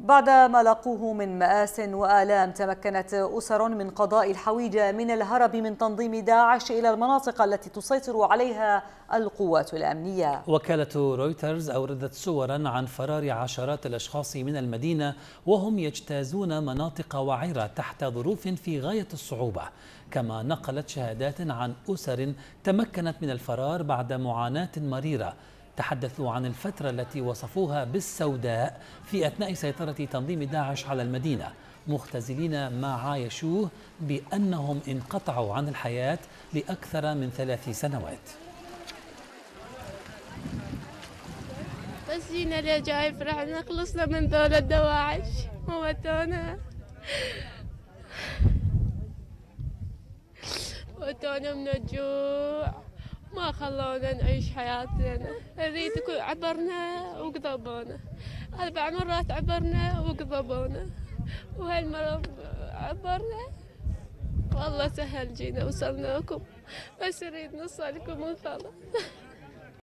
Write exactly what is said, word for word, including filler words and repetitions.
بعدما لاقوه من مآس وآلام، تمكنت أسر من قضاء الحويجة من الهرب من تنظيم داعش إلى المناطق التي تسيطر عليها القوات الأمنية. وكالة رويترز أوردت صورا عن فرار عشرات الأشخاص من المدينة وهم يجتازون مناطق وعرة تحت ظروف في غاية الصعوبة، كما نقلت شهادات عن أسر تمكنت من الفرار بعد معاناة مريرة. تحدثوا عن الفترة التي وصفوها بالسوداء في أثناء سيطرة تنظيم داعش على المدينة، مختزلين ما عايشوه بأنهم انقطعوا عن الحياة لأكثر من ثلاث سنوات. بس جينا ليه جاي فرحنا، خلصنا من ذول الدواعش وموتونا موتونا من الجوع، ما خلونا نعيش حياتنا. نريد عبرنا وقضبونا، أربع مرات عبرنا وقضبونا، وهالمرة عبرنا والله سهل جينا وصلناكم، بس نريد نوصلكم ونخلص.